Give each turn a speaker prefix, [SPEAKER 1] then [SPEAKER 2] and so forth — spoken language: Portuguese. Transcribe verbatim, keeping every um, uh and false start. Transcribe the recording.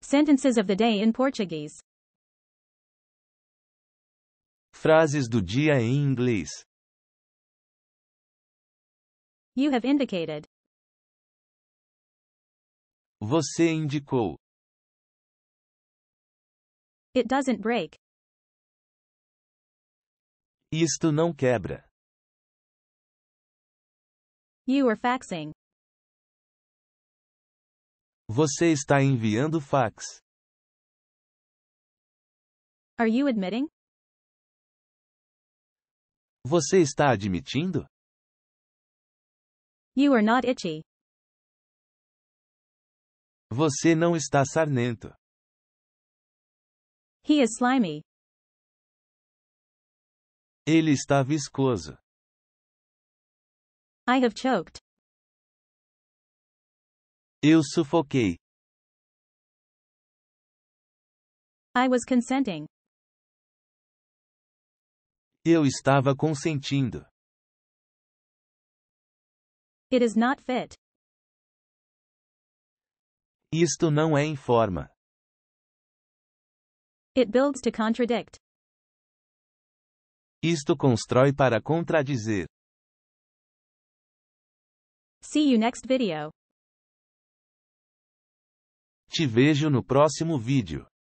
[SPEAKER 1] Sentences of the day in Portuguese.
[SPEAKER 2] Frases do dia em inglês.
[SPEAKER 1] You have indicated.
[SPEAKER 2] Você indicou.
[SPEAKER 1] It doesn't break.
[SPEAKER 2] Isto não quebra.
[SPEAKER 1] You are faxing.
[SPEAKER 2] Você está enviando fax.
[SPEAKER 1] Are you admitting?
[SPEAKER 2] Você está admitindo?
[SPEAKER 1] You are not itchy.
[SPEAKER 2] Você não está sarnento.
[SPEAKER 1] He is slimy.
[SPEAKER 2] Ele está viscoso.
[SPEAKER 1] I have choked.
[SPEAKER 2] Eu sufoquei.
[SPEAKER 1] I was consenting.
[SPEAKER 2] Eu estava consentindo.
[SPEAKER 1] It is not fit.
[SPEAKER 2] Isto não é em forma.
[SPEAKER 1] It builds to contradict.
[SPEAKER 2] Isto constrói para contradizer.
[SPEAKER 1] See you next video.
[SPEAKER 2] Te vejo no próximo vídeo.